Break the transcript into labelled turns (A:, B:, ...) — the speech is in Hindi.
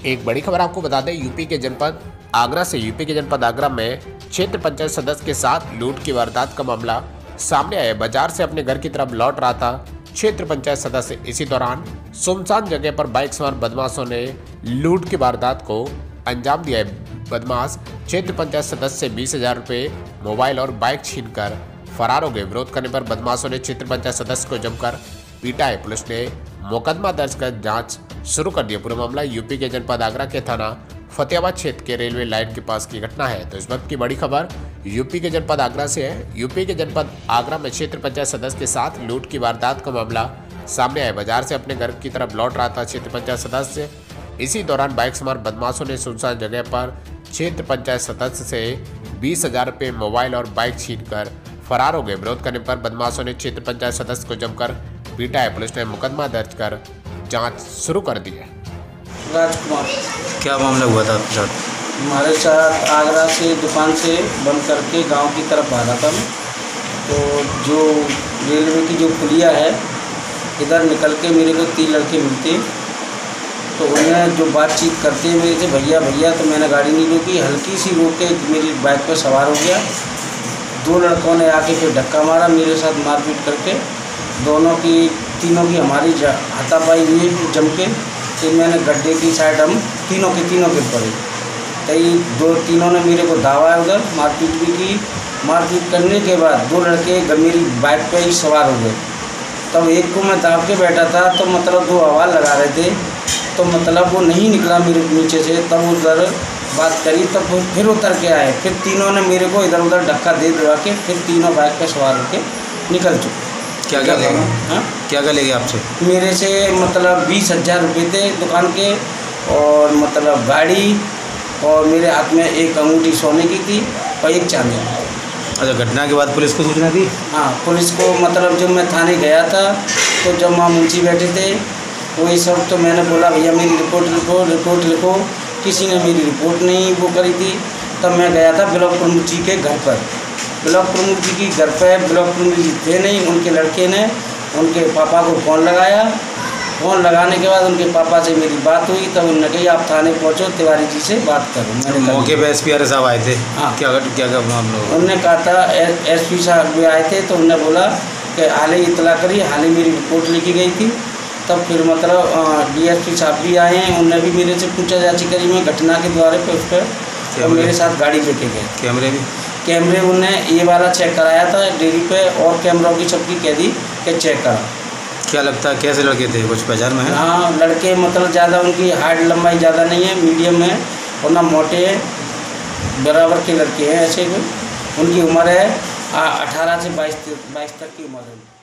A: एक बड़ी खबर आपको बता दें, यूपी के जनपद आगरा में क्षेत्र पंचायत सदस्य के साथ लूट की वारदात का मामला सामने आया। बाजार से अपने घर की तरफ लौट रहा था क्षेत्र पंचायत सदस्य। इसी दौरान सुनसान जगह पर बाइक सवार बदमाशों ने लूट की वारदात को अंजाम दिया है। बदमाश क्षेत्र पंचायत सदस्य से 20,000 रुपये, मोबाइल और बाइक छीनकर फरार हो गए। विरोध करने पर बदमाशों ने क्षेत्र पंचायत सदस्य को जमकर पीटा है। पुलिस ने मुकदमा दर्ज कर जांच शुरू कर दी। पूरा मामला यूपी के जनपद आगरा के थाना फतेहाबाद क्षेत्र के रेलवे लाइन के पास की घटना है। तो इस वक्त की बड़ी खबर यूपी के जनपद आगरा से है। यूपी के जनपद आगरा में क्षेत्र पंचायत सदस्य के साथ लूट की वारदात का मामला सामने आया। बाजार से अपने घर की तरफ लौट रहा था क्षेत्र पंचायत सदस्य। इसी दौरान बाइक सवार बदमाशों ने सुनसान जगह पर क्षेत्र पंचायत सदस्य से 20,000 रुपये, मोबाइल और बाइक छीनकर फरार हो गए। विरोध करने पर बदमाशों ने क्षेत्र पंचायत सदस्य को जमकर पीटा है। पुलिस ने मुकदमा दर्ज कर जांच शुरू कर दी है।
B: राजकुमार,
C: क्या मामला हुआ था आपके साथ?
B: हमारे साथ आगरा से दुकान से बंद करके गांव की तरफ आ रहा था मैं। तो जो रेलवे की जो पुलिया है, इधर निकल के मेरे को 3 लड़के मिलते, तो उन्हें जो बातचीत करते मेरे से भैया भैया, तो मैंने गाड़ी नहीं रोकी, हल्की सी रोक के मेरी बाइक पर सवार हो गया। 2 लड़कों ने आके फिर धक्का मारा, मेरे साथ मारपीट करके तीनों की हमारी हाथापाई हुई जम के। फिर मैंने गड्ढे की साइड हम तीनों गिर पड़े। तो तीनों ने मेरे को दावा उधर मारपीट भी की। मारपीट करने के बाद 2 लड़के मेरी बाइक पे ही सवार हो गए। तब एक को मैं दाब के बैठा था, तो मतलब 2 आवाज़ लगा रहे थे, तो मतलब वो नहीं निकला मेरे नीचे से। तब उधर बात करी, तब फिर उतर के आए। फिर तीनों ने मेरे को इधर उधर धक्का दे दवा के फिर तीनों बाइक पे सवार होकर निकल चुके।
C: क्या ले गए आपसे?
B: मेरे से मतलब 20,000 रुपये थे दुकान के, और मतलब गाड़ी, और मेरे हाथ में एक अंगूठी सोने की थी और एक चांदी।
C: अच्छा, घटना के बाद पुलिस को सूचना दी?
B: हाँ, पुलिस को मतलब जब मैं थाने गया था, तो जब वहाँ मुंशी बैठे थे वही सब, तो मैंने बोला भैया मेरी रिपोर्ट लिखो। किसी ने मेरी रिपोर्ट नहीं वो करी थी। तब मैं गया था ब्लॉक प्रमुख जी के घर पर। ब्लॉक प्रमुख जी की घर पर ब्लॉक प्रमुख जी थे नहीं, उनके लड़के ने उनके पापा को फ़ोन लगाया। फ़ोन लगाने के बाद उनके पापा से मेरी बात हुई, तब उन्होंने कही आप थाने पहुँचो, तिवारी जी से बात करो। मैंने
C: मौके पे एसपी आर साहब आए थे?
B: हाँ।
C: क्या हम लोग?
B: उन्होंने कहा था एसपी साहब भी आए थे, तो उन्होंने बोला कि हाल ही इतला करी, हाल ही मेरी रिपोर्ट लिखी गई थी। तब फिर मतलब डीएसपी साहब भी आए हैं, उन्होंने भी मेरे से पूछा जाची करी। मैं घटना के द्वारे पे उस पर मेरे साथ गाड़ी लेके गए। कैमरे उन्होंने ये वाला चेक कराया था डेयरी पे, और कैमरों की सबकी कह दी कि चेक करा।
C: क्या लगता है कैसे लड़के थे, कुछ पहचान में है?
B: हाँ, लड़के मतलब ज़्यादा उनकी हाइट लंबाई ज़्यादा नहीं है, मीडियम है, और ना मोटे हैं, बराबर के लड़के हैं ऐसे कोई। उनकी उम्र है 18 से 22 तक की उम्र है।